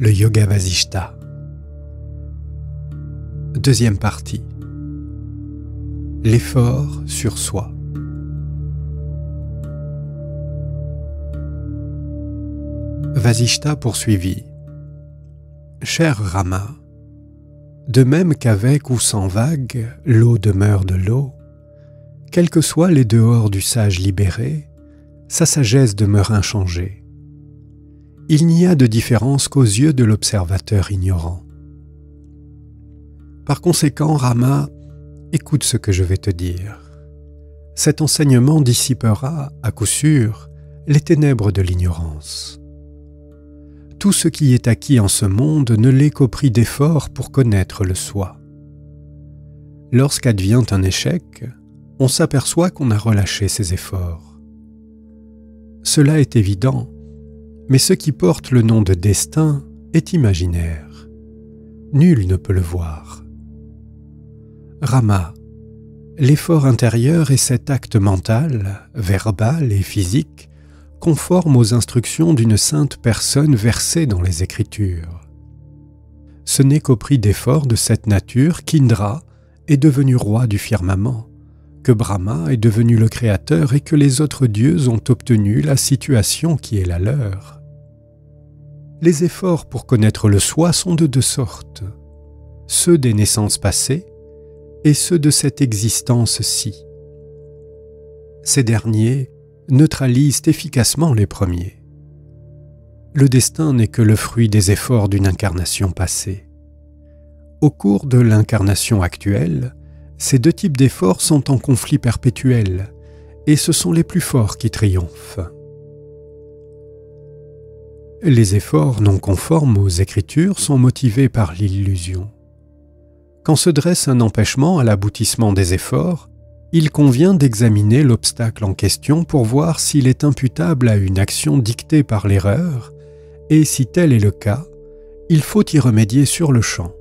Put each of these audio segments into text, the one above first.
le Yoga Vasishta. Deuxième partie. L'effort sur soi. Vasishta poursuivit. Cher Rama, de même qu'avec ou sans vague, l'eau demeure de l'eau, quels que soient les dehors du sage libéré, sa sagesse demeure inchangée. Il n'y a de différence qu'aux yeux de l'observateur ignorant. Par conséquent, Rama, écoute ce que je vais te dire. Cet enseignement dissipera, à coup sûr, les ténèbres de l'ignorance. Tout ce qui est acquis en ce monde ne l'est qu'au prix d'efforts pour connaître le soi. Lorsqu'advient un échec, on s'aperçoit qu'on a relâché ses efforts. Cela est évident, mais ce qui porte le nom de destin est imaginaire. Nul ne peut le voir. Rama, l'effort intérieur est cet acte mental, verbal et physique, conforme aux instructions d'une sainte personne versée dans les Écritures. Ce n'est qu'au prix d'efforts de cette nature qu'Indra est devenu roi du firmament, que Brahma est devenu le créateur et que les autres dieux ont obtenu la situation qui est la leur. Les efforts pour connaître le soi sont de deux sortes, ceux des naissances passées et ceux de cette existence-ci. Ces derniers neutralisent efficacement les premiers. Le destin n'est que le fruit des efforts d'une incarnation passée. Au cours de l'incarnation actuelle, ces deux types d'efforts sont en conflit perpétuel, et ce sont les plus forts qui triomphent. Les efforts non conformes aux Écritures sont motivés par l'illusion. Quand se dresse un empêchement à l'aboutissement des efforts, il convient d'examiner l'obstacle en question pour voir s'il est imputable à une action dictée par l'erreur, et si tel est le cas, il faut y remédier sur le champ.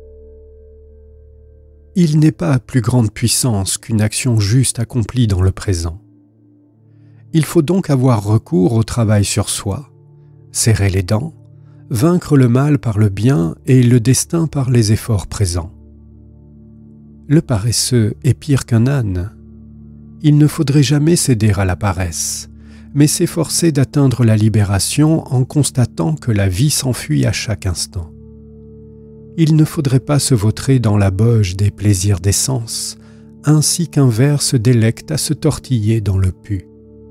Il n'est pas à plus grande puissance qu'une action juste accomplie dans le présent. Il faut donc avoir recours au travail sur soi, serrer les dents, vaincre le mal par le bien et le destin par les efforts présents. Le paresseux est pire qu'un âne. Il ne faudrait jamais céder à la paresse, mais s'efforcer d'atteindre la libération en constatant que la vie s'enfuit à chaque instant. Il ne faudrait pas se vautrer dans la boge des plaisirs des sens, ainsi qu'un ver se délecte à se tortiller dans le pu.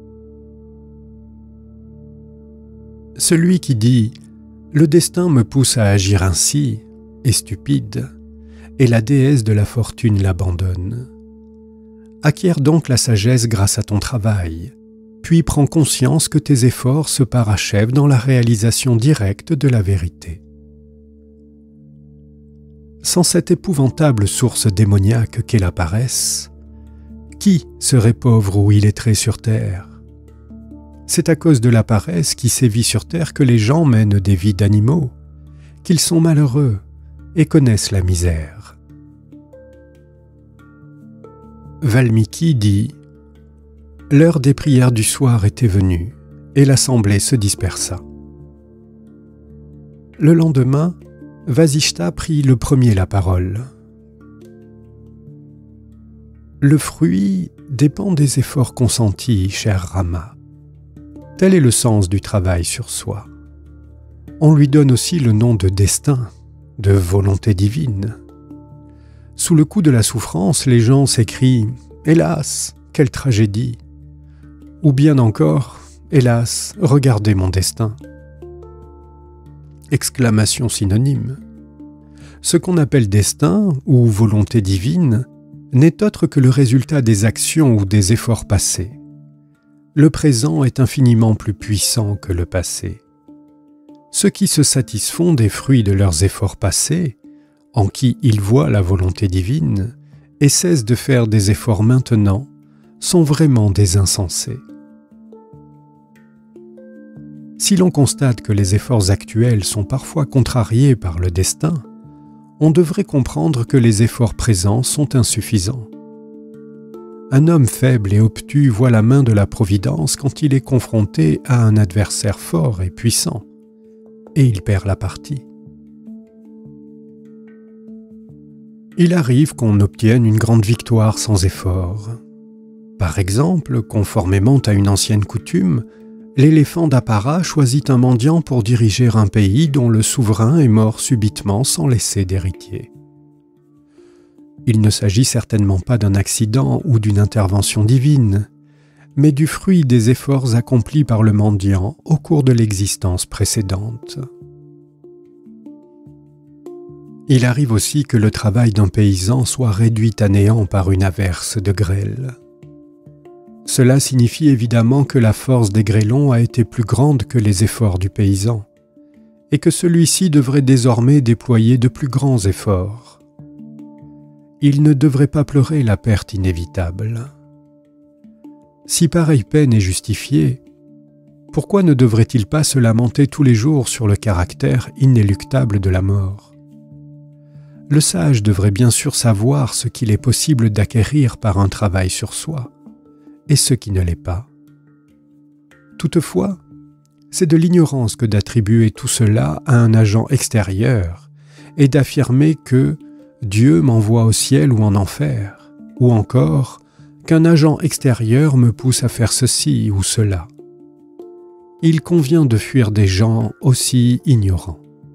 Celui qui dit « Le destin me pousse à agir ainsi » est stupide, et la déesse de la fortune l'abandonne. Acquiert donc la sagesse grâce à ton travail, puis prends conscience que tes efforts se parachèvent dans la réalisation directe de la vérité. Sans cette épouvantable source démoniaque qu'est la paresse, qui serait pauvre ou illettré sur terre? C'est à cause de la paresse qui sévit sur terre que les gens mènent des vies d'animaux, qu'ils sont malheureux et connaissent la misère. Valmiki dit « L'heure des prières du soir était venue, et l'assemblée se dispersa. » Le lendemain, Vasishta prit le premier la parole. Le fruit dépend des efforts consentis, cher Rama. Tel est le sens du travail sur soi. On lui donne aussi le nom de destin, de volonté divine. Sous le coup de la souffrance, les gens s'écrient « Hélas, quelle tragédie !» ou bien encore « Hélas, regardez mon destin !» Exclamation synonyme. Ce qu'on appelle destin ou volonté divine n'est autre que le résultat des actions ou des efforts passés. Le présent est infiniment plus puissant que le passé. Ceux qui se satisfont des fruits de leurs efforts passés, en qui ils voient la volonté divine, et cessent de faire des efforts maintenant, sont vraiment des insensés. Si l'on constate que les efforts actuels sont parfois contrariés par le destin, on devrait comprendre que les efforts présents sont insuffisants. Un homme faible et obtus voit la main de la Providence quand il est confronté à un adversaire fort et puissant. et il perd la partie. Il arrive qu'on obtienne une grande victoire sans effort. Par exemple, conformément à une ancienne coutume, l'éléphant d'Appara choisit un mendiant pour diriger un pays dont le souverain est mort subitement sans laisser d'héritier. Il ne s'agit certainement pas d'un accident ou d'une intervention divine, mais du fruit des efforts accomplis par le mendiant au cours de l'existence précédente. Il arrive aussi que le travail d'un paysan soit réduit à néant par une averse de grêle. Cela signifie évidemment que la force des grêlons a été plus grande que les efforts du paysan, et que celui-ci devrait désormais déployer de plus grands efforts. Il ne devrait pas pleurer la perte inévitable. Si pareille peine est justifiée, pourquoi ne devrait-il pas se lamenter tous les jours sur le caractère inéluctable de la mort ? Le sage devrait bien sûr savoir ce qu'il est possible d'acquérir par un travail sur soi, et ce qui ne l'est pas. Toutefois, c'est de l'ignorance que d'attribuer tout cela à un agent extérieur et d'affirmer que Dieu m'envoie au ciel ou en enfer, ou encore qu'un agent extérieur me pousse à faire ceci ou cela. Il convient de fuir des gens aussi ignorants.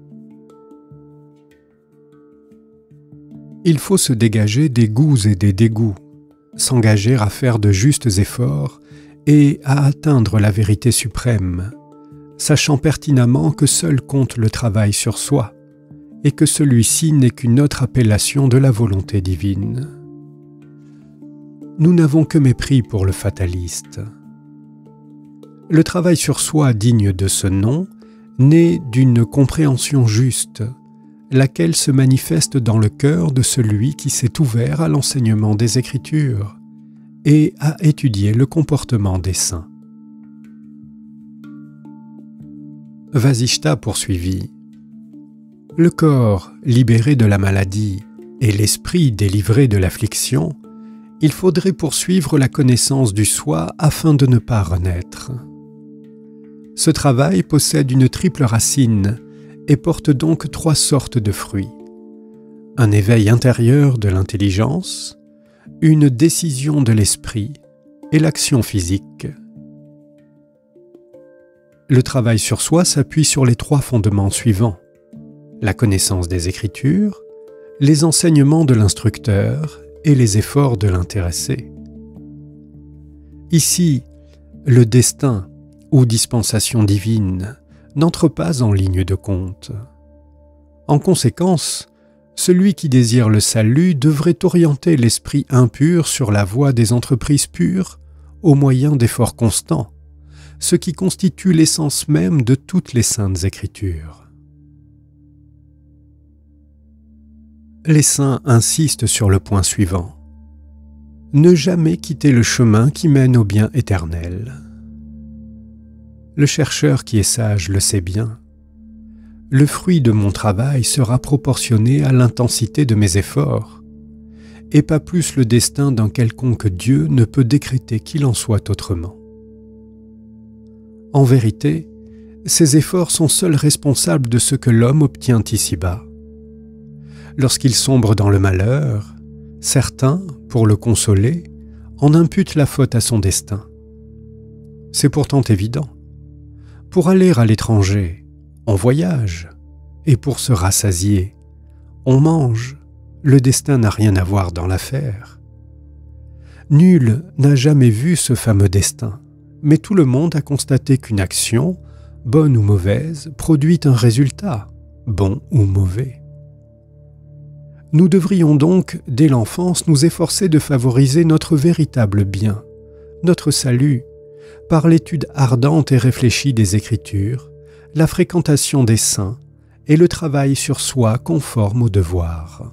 Il faut se dégager des goûts et des dégoûts, s'engager à faire de justes efforts et à atteindre la vérité suprême, sachant pertinemment que seul compte le travail sur soi et que celui-ci n'est qu'une autre appellation de la volonté divine. Nous n'avons que mépris pour le fataliste. Le travail sur soi digne de ce nom naît d'une compréhension juste, laquelle se manifeste dans le cœur de celui qui s'est ouvert à l'enseignement des Écritures et à étudier le comportement des saints. Vasishta poursuivit. Le corps libéré de la maladie et l'esprit délivré de l'affliction, il faudrait poursuivre la connaissance du soi afin de ne pas renaître. Ce travail possède une triple racine et porte donc 3 sortes de fruits. Un éveil intérieur de l'intelligence, une décision de l'esprit et l'action physique. Le travail sur soi s'appuie sur les 3 fondements suivants: la connaissance des Écritures, les enseignements de l'instructeur et les efforts de l'intéressé. Ici, le destin ou dispensation divine n'entre pas en ligne de compte. En conséquence, celui qui désire le salut devrait orienter l'esprit impur sur la voie des entreprises pures au moyen d'efforts constants, ce qui constitue l'essence même de toutes les saintes Écritures. Les saints insistent sur le point suivant: ne jamais quitter le chemin qui mène au bien éternel. Le chercheur qui est sage le sait bien. Le fruit de mon travail sera proportionné à l'intensité de mes efforts, et pas plus le destin d'un quelconque Dieu ne peut décréter qu'il en soit autrement. En vérité, ces efforts sont seuls responsables de ce que l'homme obtient ici-bas. Lorsqu'il sombre dans le malheur, certains, pour le consoler, en imputent la faute à son destin. C'est pourtant évident. Pour aller à l'étranger, on voyage, et pour se rassasier, on mange. Le destin n'a rien à voir dans l'affaire. Nul n'a jamais vu ce fameux destin, mais tout le monde a constaté qu'une action, bonne ou mauvaise, produit un résultat, bon ou mauvais. Nous devrions donc, dès l'enfance, nous efforcer de favoriser notre véritable bien, notre salut, par l'étude ardente et réfléchie des Écritures, la fréquentation des saints et le travail sur soi conforme au devoir.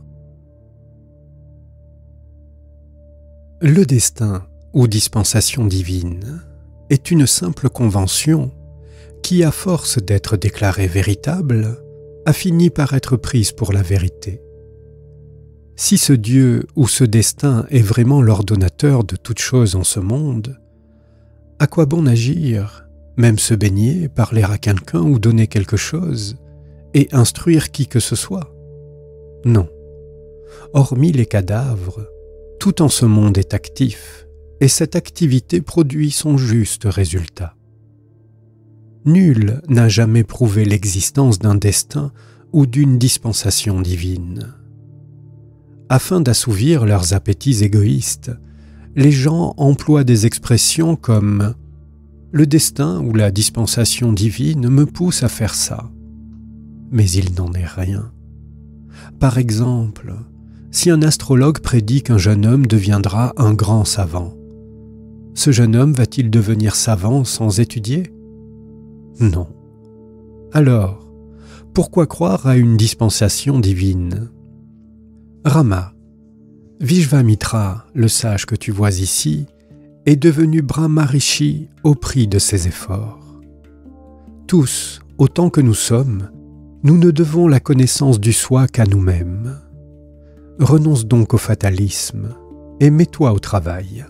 Le destin ou dispensation divine est une simple convention qui, à force d'être déclarée véritable, a fini par être prise pour la vérité. Si ce Dieu ou ce destin est vraiment l'ordonnateur de toutes choses en ce monde, à quoi bon agir même se baigner, parler à quelqu'un ou donner quelque chose, et instruire qui que ce soit? Non. Hormis les cadavres, tout en ce monde est actif, et cette activité produit son juste résultat. Nul n'a jamais prouvé l'existence d'un destin ou d'une dispensation divine. Afin d'assouvir leurs appétits égoïstes, les gens emploient des expressions comme « le destin ou la dispensation divine me pousse à faire ça », mais il n'en est rien. Par exemple, si un astrologue prédit qu'un jeune homme deviendra un grand savant, ce jeune homme va-t-il devenir savant sans étudier? Non. Alors, pourquoi croire à une dispensation divine? Rama, Vishvamitra, le sage que tu vois ici, est devenu Brahmarishi au prix de ses efforts. Tous, autant que nous sommes, nous ne devons la connaissance du soi qu'à nous-mêmes. Renonce donc au fatalisme et mets-toi au travail.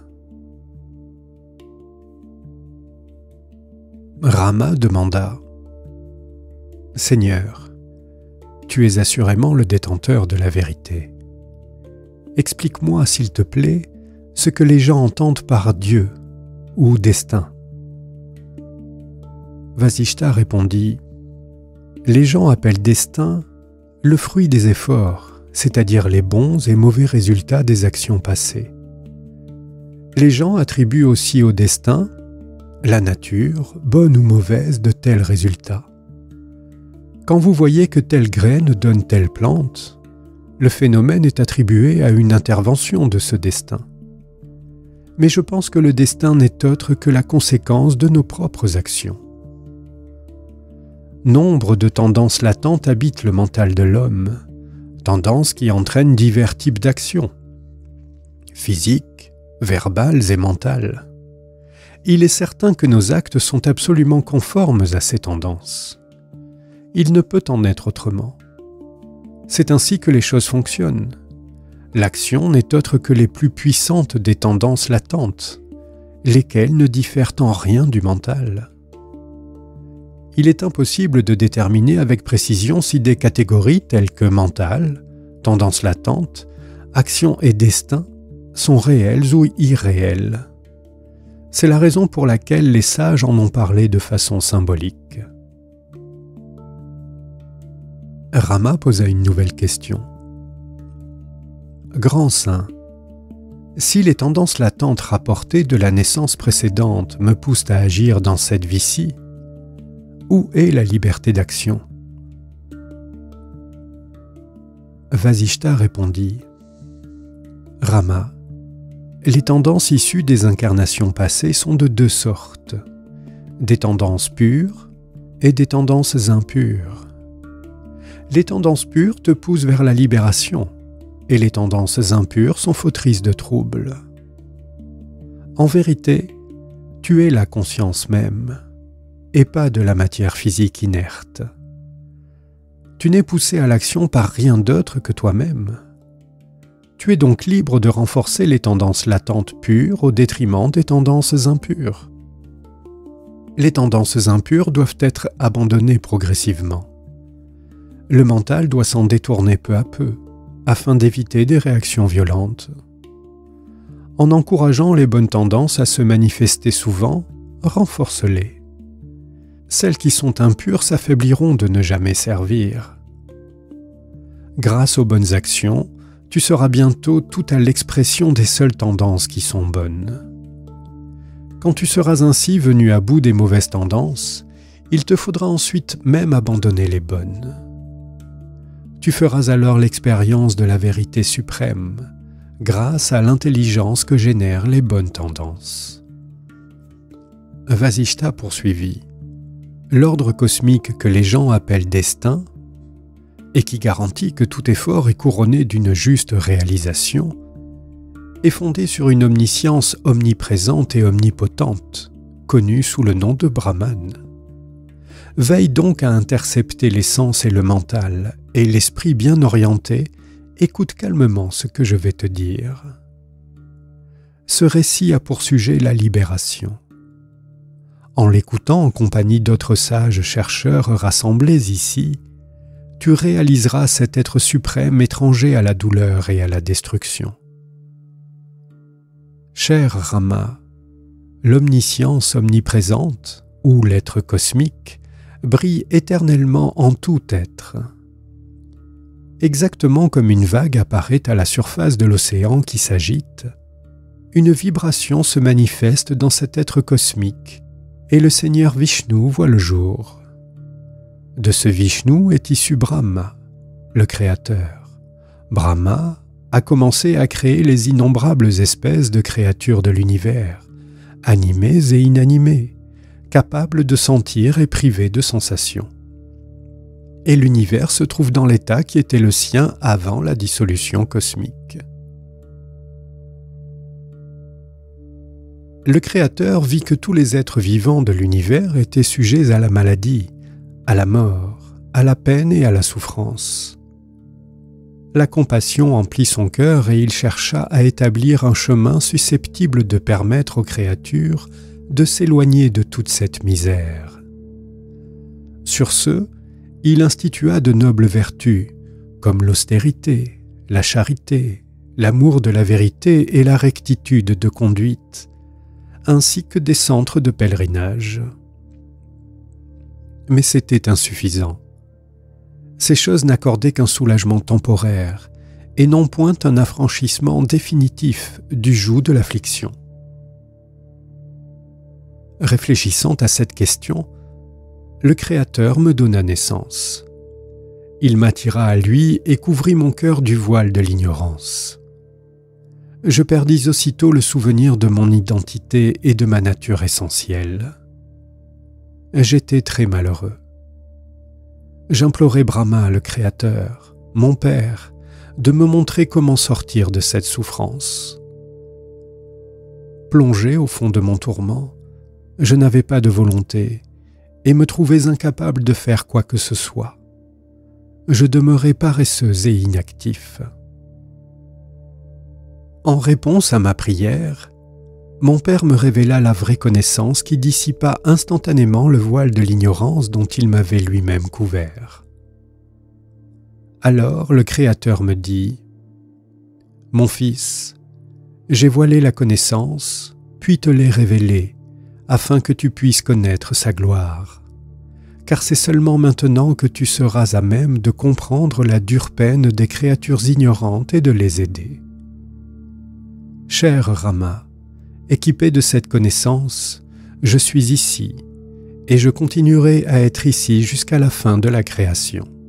Rama demanda « Seigneur, tu es assurément le détenteur de la vérité. Explique-moi, s'il te plaît, ce que les gens entendent par Dieu ou destin. » Vasishta répondit « Les gens appellent destin le fruit des efforts, c'est-à-dire les bons et mauvais résultats des actions passées. Les gens attribuent aussi au destin la nature, bonne ou mauvaise, de tels résultats. Quand vous voyez que telle graine donne telle plante, le phénomène est attribué à une intervention de ce destin. Mais je pense que le destin n'est autre que la conséquence de nos propres actions. Nombre de tendances latentes habitent le mental de l'homme, tendances qui entraînent divers types d'actions, physiques, verbales et mentales. Il est certain que nos actes sont absolument conformes à ces tendances. Il ne peut en être autrement. C'est ainsi que les choses fonctionnent. L'action n'est autre que les plus puissantes des tendances latentes, lesquelles ne diffèrent en rien du mental. Il est impossible de déterminer avec précision si des catégories telles que mental, tendance latente, action et destin sont réelles ou irréelles. C'est la raison pour laquelle les sages en ont parlé de façon symbolique. Rama posa une nouvelle question. Grand saint, si les tendances latentes rapportées de la naissance précédente me poussent à agir dans cette vie-ci, où est la liberté d'action? Vasishta répondit « Rama, les tendances issues des incarnations passées sont de deux sortes, des tendances pures et des tendances impures. Les tendances pures te poussent vers la libération, et les tendances impures sont fautrices de troubles. En vérité, tu es la conscience même, et pas de la matière physique inerte. Tu n'es poussé à l'action par rien d'autre que toi-même. Tu es donc libre de renforcer les tendances latentes pures au détriment des tendances impures. Les tendances impures doivent être abandonnées progressivement. Le mental doit s'en détourner peu à peu, afin d'éviter des réactions violentes. En encourageant les bonnes tendances à se manifester souvent, renforce-les. Celles qui sont impures s'affaibliront de ne jamais servir. Grâce aux bonnes actions, tu seras bientôt tout à l'expression des seules tendances qui sont bonnes. Quand tu seras ainsi venu à bout des mauvaises tendances, il te faudra ensuite même abandonner les bonnes. Tu feras alors l'expérience de la vérité suprême, grâce à l'intelligence que génèrent les bonnes tendances. Vasishta poursuivit. L'ordre cosmique que les gens appellent destin, et qui garantit que tout effort est couronné d'une juste réalisation, est fondé sur une omniscience omniprésente et omnipotente, connue sous le nom de Brahman. Veille donc à intercepter les sens et le mental, et l'esprit bien orienté, écoute calmement ce que je vais te dire. Ce récit a pour sujet la libération. En l'écoutant en compagnie d'autres sages chercheurs rassemblés ici, tu réaliseras cet être suprême étranger à la douleur et à la destruction. Cher Rama, l'omniscience omniprésente, ou l'être cosmique, brille éternellement en tout être. Exactement comme une vague apparaît à la surface de l'océan qui s'agite, une vibration se manifeste dans cet être cosmique, et le Seigneur Vishnu voit le jour. De ce Vishnu est issu Brahma, le Créateur. Brahma a commencé à créer les innombrables espèces de créatures de l'univers, animées et inanimées, capables de sentir et privées de sensations. Et l'univers se trouve dans l'état qui était le sien avant la dissolution cosmique. Le Créateur vit que tous les êtres vivants de l'univers étaient sujets à la maladie, à la mort, à la peine et à la souffrance. La compassion emplit son cœur et il chercha à établir un chemin susceptible de permettre aux créatures de s'éloigner de toute cette misère. Sur ce, il institua de nobles vertus, comme l'austérité, la charité, l'amour de la vérité et la rectitude de conduite, ainsi que des centres de pèlerinage. Mais c'était insuffisant. Ces choses n'accordaient qu'un soulagement temporaire et non point un affranchissement définitif du joug de l'affliction. Réfléchissant à cette question, le Créateur me donna naissance. Il m'attira à lui et couvrit mon cœur du voile de l'ignorance. Je perdis aussitôt le souvenir de mon identité et de ma nature essentielle. J'étais très malheureux. J'implorai Brahma, le Créateur, mon Père, de me montrer comment sortir de cette souffrance. Plongé au fond de mon tourment, je n'avais pas de volonté et me trouvais incapable de faire quoi que ce soit. Je demeurais paresseux et inactif. En réponse à ma prière, mon Père me révéla la vraie connaissance qui dissipa instantanément le voile de l'ignorance dont il m'avait lui-même couvert. Alors le Créateur me dit : « Mon fils, j'ai voilé la connaissance, puis te l'ai révélée, afin que tu puisses connaître sa gloire. Car c'est seulement maintenant que tu seras à même de comprendre la dure peine des créatures ignorantes et de les aider. Cher Rama, équipé de cette connaissance, je suis ici, et je continuerai à être ici jusqu'à la fin de la création.